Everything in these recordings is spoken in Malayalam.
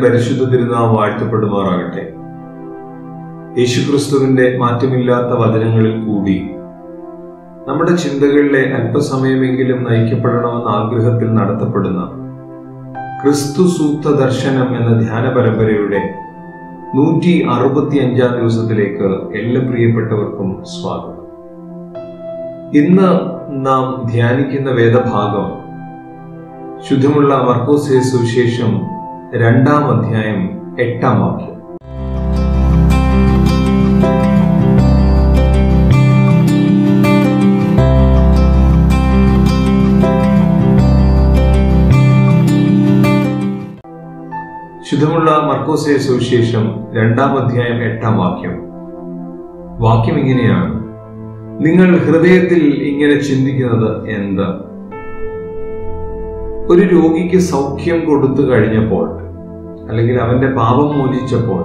പരിശുദ്ധ തിരുനാമം വാഴ്ത്തപ്പെടുമാറാകട്ടെ. യേശുക്രിസ്തുവിന്റെ മാറ്റമില്ലാത്ത വചനങ്ങളിൽ കൂടി നമ്മുടെ ചിന്തകളിലെ അല്പസമയമെങ്കിലും നയിക്കപ്പെടണമെന്ന ആഗ്രഹത്തിൽ നടത്തപ്പെടുന്ന ക്രിസ്തു സൂക്ത ദർശനം എന്ന ധ്യാന പരമ്പരയുടെ 165 ദിവസത്തിലേക്ക് എല്ലാ പ്രിയപ്പെട്ടവർക്കും സ്വാഗതം. ഇന്ന് നാം ധ്യാനിക്കുന്ന വേദഭാഗം ശുദ്ധമുള്ള മർക്കോസ് സുവിശേഷം 2-ാം അധ്യായം 8-ാം വാക്യം. ശുദ്ധമുള്ള മർക്കോസ് സുവിശേഷം 2-ാം അധ്യായം 8-ാം വാക്യം. വാക്യം ഇങ്ങനെയാണ്: നിങ്ങൾ ഹൃദയത്തിൽ ഇങ്ങനെ ചിന്തിക്കുന്നത് എന്ത്? ഒരു രോഗിക്ക് സൗഖ്യം കൊടുത്തു കഴിഞ്ഞപ്പോൾ, അല്ലെങ്കിൽ അവന്റെ പാപം മോചിച്ചപ്പോൾ,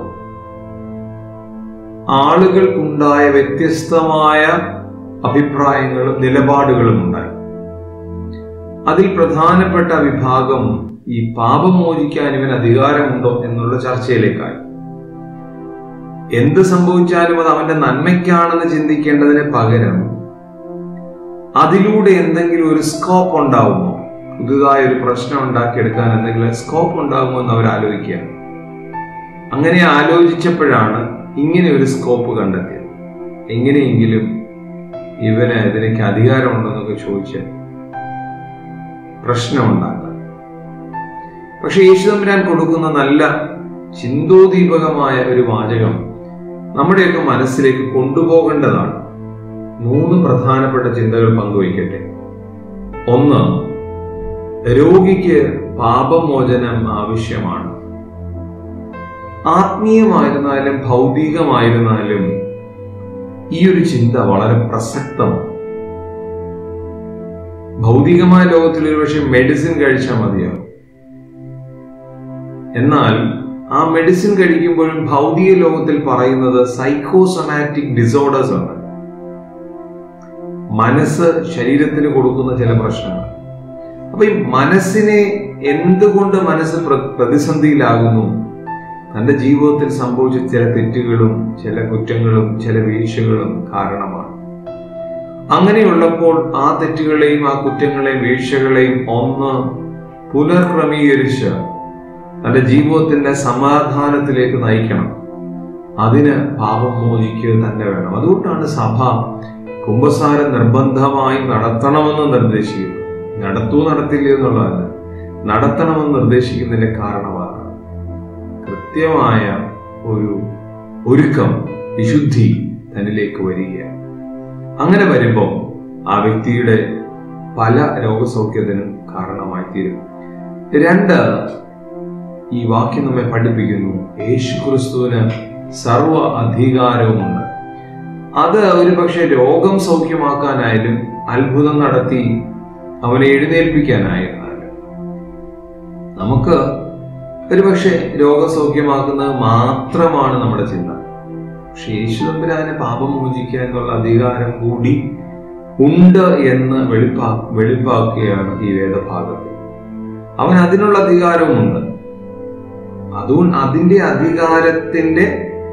ആളുകൾക്കുണ്ടായ വ്യത്യസ്തമായ അഭിപ്രായങ്ങളും നിലപാടുകളും ഉണ്ടായി. അതിൽ പ്രധാനപ്പെട്ട വിഭാഗം ഈ പാപം മോചിക്കാൻ ഇവന് അധികാരമുണ്ടോ എന്നുള്ള ചർച്ചയിലേക്കായി. എന്ത് സംഭവിച്ചാലും അത് അവന്റെ നന്മയ്ക്കാണെന്ന് ചിന്തിക്കേണ്ടതിന് പകരം അതിലൂടെ എന്തെങ്കിലും ഒരു സ്കോപ്പ് ഉണ്ടാവുമോ, പുതുതായ ഒരു പ്രശ്നം ഉണ്ടാക്കിയെടുക്കാൻ എന്തെങ്കിലും സ്കോപ്പ് ഉണ്ടാകുമോ എന്ന് അവർ ആലോചിക്കുക. അങ്ങനെ ആലോചിച്ചപ്പോഴാണ് ഇങ്ങനെ ഒരു സ്കോപ്പ് കണ്ടെത്തിയത്. എങ്ങനെയെങ്കിലും ഇവന് ഇതിനൊക്കെ അധികാരമുണ്ടെന്നൊക്കെ ചോദിച്ച് പ്രശ്നം ഉണ്ടാക്കാൻ. പക്ഷെ യേശുദമ്പുരാൻ കൊടുക്കുന്ന നല്ല ചിന്തോദീപകമായ ഒരു വാചകം നമ്മുടെയൊക്കെ മനസ്സിലേക്ക് കൊണ്ടുപോകേണ്ടതാണ്. 3 പ്രധാനപ്പെട്ട ചിന്തകൾ പങ്കുവയ്ക്കട്ടെ. 1, രോഗിക്ക് പാപമോചനം ആവശ്യമാണ്. ആത്മീയമായിരുന്നാലും ഭൗതികമായിരുന്നാലും ഈ ഒരു ചിന്ത വളരെ പ്രസക്തമാണ്. ഭൗതികമായ ലോകത്തിൽ ഒരുപക്ഷെ മെഡിസിൻ കഴിച്ചാൽ മതിയാവും. എന്നാൽ ആ മെഡിസിൻ കഴിക്കുമ്പോഴും ഭൗതിക ലോകത്തിൽ പറയുന്നത് സൈക്കോസൊമാറ്റിക് ഡിസോർഡേഴ്സ് ആണ്. മനസ്സ് ശരീരത്തിന് കൊടുക്കുന്ന ചില പ്രശ്നങ്ങൾ. അപ്പൊ ഈ മനസ്സിനെ എന്തുകൊണ്ട് മനസ്സ് പ്രതിസന്ധിയിലാകുന്നു? തന്റെ ജീവിതത്തിൽ സംഭവിച്ച ചില തെറ്റുകളും ചില കുറ്റങ്ങളും ചില വീഴ്ചകളും കാരണമാണ്. അങ്ങനെയുള്ളപ്പോൾ ആ തെറ്റുകളെയും ആ കുറ്റങ്ങളെയും വീഴ്ചകളെയും ഒന്ന് പുനർക്രമീകരിച്ച് തന്റെ ജീവിതത്തിന്റെ സമാധാനത്തിലേക്ക് നയിക്കണം. അതിന് പാപം മോചിക്കുക തന്നെ വേണം. അതുകൊണ്ടാണ് സഭ കുമ്പസാരം നിർബന്ധമായി നടത്തണമെന്ന് നിർദ്ദേശിക്കുന്നത്. നടത്തില്ല എന്നുള്ളതല്ല, നടത്തണമെന്ന് നിർദ്ദേശിക്കുന്നതിന്റെ കാരണമാണ് കൃത്യമായ ഒരു ഒരുക്കം, വിശുദ്ധി തന്നിലേക്ക് വരിക. അങ്ങനെ വരുമ്പോൾ ആ വ്യക്തിയുടെ പല രോഗസൗഖ്യത്തിനും കാരണമായി തീരും. 2, ഈ വാക്യം നമ്മെ പഠിപ്പിക്കുന്നു, യേശുക്രിസ്തുവിന് സർവ്വ അധികാരവുമുണ്ട്. അത് ഒരുപക്ഷെ രോഗം സൗഖ്യമാക്കാനായാലും അത്ഭുതം നടത്തി അവനെ എഴുന്നേൽപ്പിക്കാനായിരുന്നാലും. നമുക്ക് ഒരുപക്ഷെ രോഗസൗഖ്യമാക്കുന്നത് മാത്രമാണ് നമ്മുടെ ചിന്ത. പക്ഷെ യേശുദമ്പുരാനെ പാപം മോചിക്കുക എന്നുള്ള അധികാരം കൂടി ഉണ്ട് എന്ന് വെളിപ്പാക്കുകയാണ് ഈ വേദഭാഗത്തിൽ. അവൻ അതിനുള്ള അധികാരവുമുണ്ട്. അതുകൊണ്ട് അതിന്റെ അധികാരത്തിന്റെ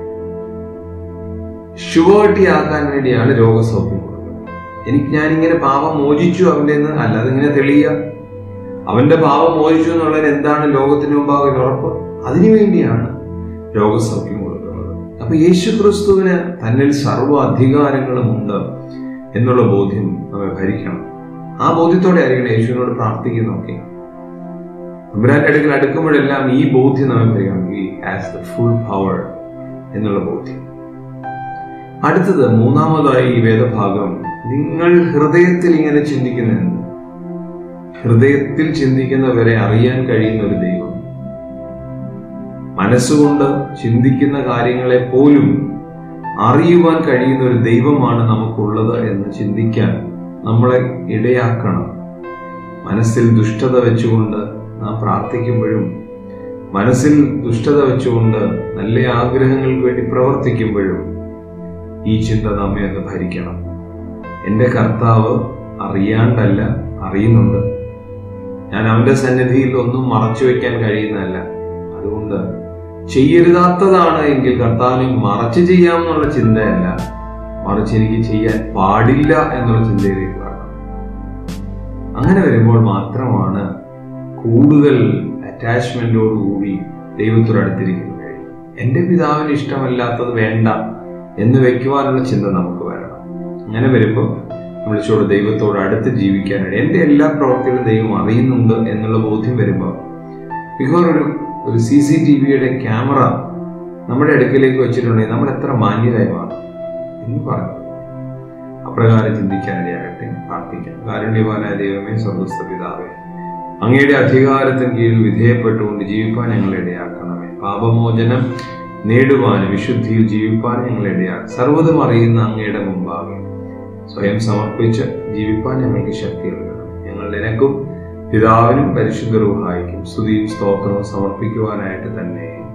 ഷുവേർട്ടി ആക്കാൻ വേണ്ടിയാണ് രോഗസൗഖ്യം കൊടുക്കുന്നത്. ഞാനിങ്ങനെ പാപം മോചിച്ചു അവന്റെ നിന്ന്, അല്ലാതെ ഇങ്ങനെ തെളിയുക. അവന്റെ പാപം മോചിച്ചു എന്നുള്ളതിന് എന്താണ് ലോകത്തിന് മുമ്പാകെ ഉറപ്പ്? അതിനുവേണ്ടിയാണ് രോഗസൗഖ്യം കൊടുക്കുന്നത്. അപ്പൊ യേശുക്രിസ്തുവിന് തന്നിൽ സർവ്വ അധികാരങ്ങളും ഉണ്ട് എന്നുള്ള ബോധ്യം നമ്മെ ഭരിക്കണം. ആ ബോധ്യത്തോടെ ആയിരിക്കണം യേശുവിനോട് പ്രാർത്ഥിക്കുന്നൊക്കെ. തമ്പുരാന്റെ അടുക്കൽ അടുക്കുമ്പോഴെല്ലാം ഈ ബോധ്യം നമ്മെ ഭരിക്കണം. He has the full power എന്നുള്ള ബോധ്യം. അടുത്തത്, 3-മതായി ഈ വേദഭാഗം, നിങ്ങൾ ഹൃദയത്തിൽ ഇങ്ങനെ ചിന്തിക്കുന്നുണ്ട്. ഹൃദയത്തിൽ ചിന്തിക്കുന്നവരെ അറിയാൻ കഴിയുന്ന ഒരു ദൈവം, മനസ്സുകൊണ്ട് ചിന്തിക്കുന്ന കാര്യങ്ങളെ പോലും അറിയുവാൻ കഴിയുന്ന ഒരു ദൈവമാണ് നമുക്കുള്ളത് എന്ന് ചിന്തിക്കാൻ നമ്മളെ ഇടയാക്കണം. മനസ്സിൽ ദുഷ്ടത വെച്ചുകൊണ്ട് നാം പ്രാർത്ഥിക്കുമ്പോഴും, മനസ്സിൽ ദുഷ്ടത വെച്ചുകൊണ്ട് നല്ല ആഗ്രഹങ്ങൾക്ക് വേണ്ടി പ്രവർത്തിക്കുമ്പോഴും ഈ ചിന്ത നമ്മെ ഒന്ന് ഭരിക്കണം. എൻ്റെ കർത്താവ് അറിയാണ്ടല്ല, അറിയുന്നുണ്ട്. ഞാൻ അവന്റെ സന്നിധിയിൽ ഒന്നും മറച്ചു വെക്കാൻ കഴിയുന്നതല്ല. അതുകൊണ്ട് ചെയ്യരുതാത്തതാണ് എങ്കിൽ കർത്താവിന് മറച്ച് ചെയ്യാമെന്നുള്ള ചിന്തയല്ല, മറിച്ച് എനിക്ക് ചെയ്യാൻ പാടില്ല എന്നുള്ള ചിന്തയിലേക്ക് വരണം. അങ്ങനെ വരുമ്പോൾ മാത്രമാണ് കൂടുതൽ അറ്റാച്ച്മെന്റോടുകൂടി ദൈവത്തോട് അടുത്തിരിക്കുന്നത് കഴിയും. എൻ്റെ പിതാവിന് ഇഷ്ടമല്ലാത്തത് വേണ്ട എന്ന് വെക്കുവാനുള്ള ചിന്ത നമുക്ക് വരണം. അങ്ങനെ വരുമ്പോൾ വിളിച്ചോട് ദൈവത്തോട് അടുത്ത് ജീവിക്കാനായിട്ട് എൻ്റെ എല്ലാ പ്രവർത്തികളും ദൈവം അറിയുന്നുണ്ട് എന്നുള്ള ബോധ്യം വരുമ്പോൾ, മിക്കവാറും ഒരു CCTVയുടെ ക്യാമറ നമ്മുടെ അടുക്കിലേക്ക് വെച്ചിട്ടുണ്ടെങ്കിൽ നമ്മൾ എത്ര മാന്യരായി മാറും എന്ന് പറഞ്ഞു. അപ്രകാരം ചിന്തിക്കാനിടയാകട്ടെ. പ്രാർത്ഥിക്കാം. കാരുണ്യവാനായ ദൈവമേ, സ്വർഗ്ഗസ്ഥ പിതാവേ, അങ്ങയുടെ അധികാരത്തിന് കീഴിൽ വിധേയപ്പെട്ടുകൊണ്ട് ജീവിപ്പാൻ ഞങ്ങളെ ഇടയാക്കണമേ. പാപമോചനം നേടുവാനും വിശുദ്ധിയിൽ ജീവിപ്പാൻ ഞങ്ങളെ ഇടയാക്കും. സർവ്വതും അറിയുന്ന അങ്ങയുടെ മുമ്പാകെ സ്വയം സമർപ്പിച്ച് ജീവിപ്പാൻ ഞങ്ങൾക്ക് ശക്തി നൽകണം. ഞങ്ങൾ നിനക്കും പിതാവിനും പരിശുദ്ധ റൂഹായിക്കും സ്തുതിയും സ്തോത്രവും സമർപ്പിക്കുവാനായിട്ട് തന്നെ.